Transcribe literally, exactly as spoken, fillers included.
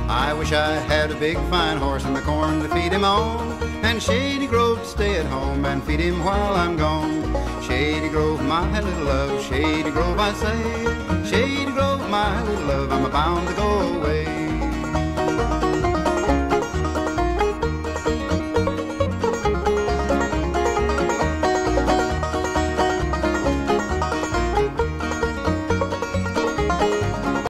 I wish I had a big fine horse and the corn to feed him on, and Shady Grove to stay at home and feed him while I'm gone. Shady Grove, my little love, Shady Grove I say, Shady Grove, my little love, I'm bound to go away.